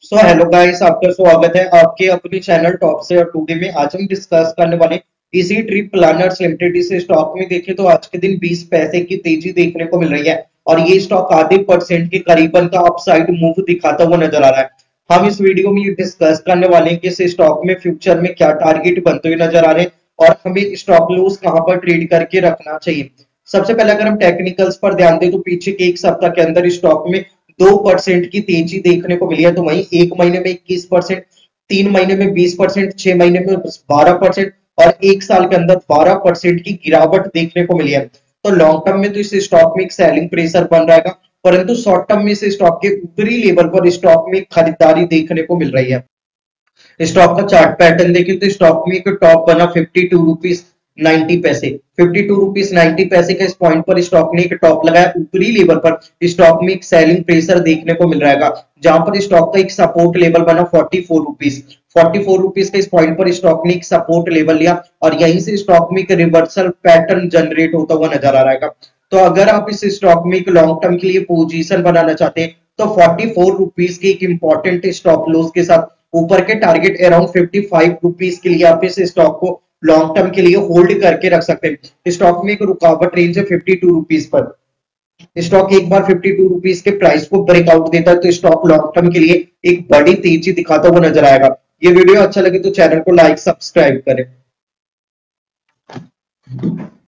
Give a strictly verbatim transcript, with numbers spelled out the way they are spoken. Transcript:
So hello guys, आपका स्वागत है आपके अपने चैनल टॉप से। और टुडे में आज हम डिस्कस करने वाले इजी ट्रिप प्लानर्स लिमिटेड। इस स्टॉक में देखें तो आज के दिन बीस पैसे की तेजी देखने को मिल रही है और ये स्टॉक आधे परसेंट के करीबन का अपसाइड मूव दिखाता हुआ नजर आ रहा है। हम इस वीडियो में ये डिस्कस करने वाले हैं कि इस स्टॉक में फ्यूचर में क्या टारगेट बनते हुए नजर आ रहे हैं और हमें स्टॉप लॉस कहां पर ट्रेड करके रखना चाहिए। सबसे पहले अगर हम टेक्निकल्स पर ध्यान दें तो पीछे के एक सप्ताह के अंदर स्टॉक में दो परसेंट की तेजी देखने को मिली है, तो वहीं एक महीने में इक्कीस परसेंट, तीन महीने में बीस परसेंट, छह महीने में बारह परसेंट और एक साल के अंदर बारह परसेंट की गिरावट देखने को मिली है। तो लॉन्ग टर्म में तो इस स्टॉक में एक सेलिंग प्रेशर बन रहेगा, परंतु शॉर्ट टर्म में इस स्टॉक के ऊपरी लेवल पर स्टॉक में खरीदारी देखने को मिल रही है। स्टॉक का चार्ट पैटर्न देखें तो स्टॉक में एक टॉप बना fifty two rupees ninety paise, fifty two rupees ninety paise के इस पॉइंट पर स्टॉक ने एक टॉप लगाया। ऊपरी लेवल पर स्टॉक में एक सेलिंग प्रेशर देखने को मिल रहेगा, जहां पर स्टॉक का एक सपोर्ट लेवल बना forty four rupees, forty four rupees के इस पॉइंट पर स्टॉक ने एक सपोर्ट लेवल लिया और यहीं से स्टॉक में एक रिवर्सल पैटर्न जनरेट होता हुआ नजर आ रहेगा। तो अगर आप इस स्टॉक में एक लॉन्ग टर्म के लिए पोजीशन बनाना चाहते हैं तो फोर्टी फोर रुपीज के एक इंपॉर्टेंट स्टॉप लॉस के साथ ऊपर के target around fifty five rupees के लिए आप इस स्टॉक को लॉन्ग टर्म के लिए होल्ड करके रख सकते हैं। स्टॉक में एक रुकावट रेंज है फिफ्टी टू रुपीज पर। स्टॉक एक बार फिफ्टी टू रुपीज के प्राइस को ब्रेकआउट देता है तो स्टॉक लॉन्ग टर्म के लिए एक बड़ी तेजी दिखाता हुआ नजर आएगा। ये वीडियो अच्छा लगे तो चैनल को लाइक सब्सक्राइब करें।